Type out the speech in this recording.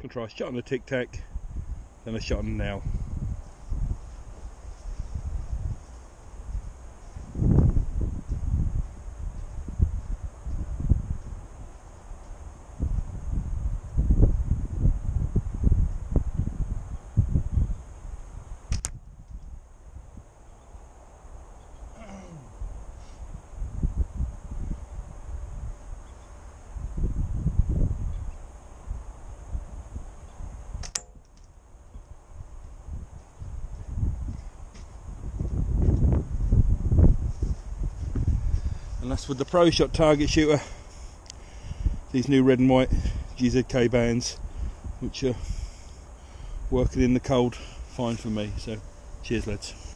Can try a shot on the Tic Tac, then a shot on the nail. And that's with the Pro Shot target shooter. These new red and white GZK bands, which are working in the cold fine for me. So cheers lads.